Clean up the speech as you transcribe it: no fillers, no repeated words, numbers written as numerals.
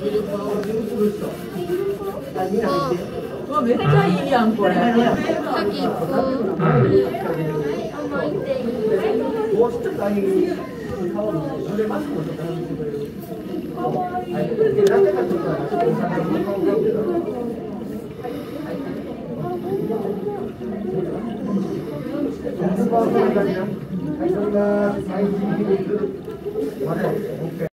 わ、めっちゃいいやん、これ。 先行く。甘いっていい。 もうちょっとああいう顔の濡れマスクもちょっとしてくれる。かわいい。なんでかちょっとはい、それが最終的に。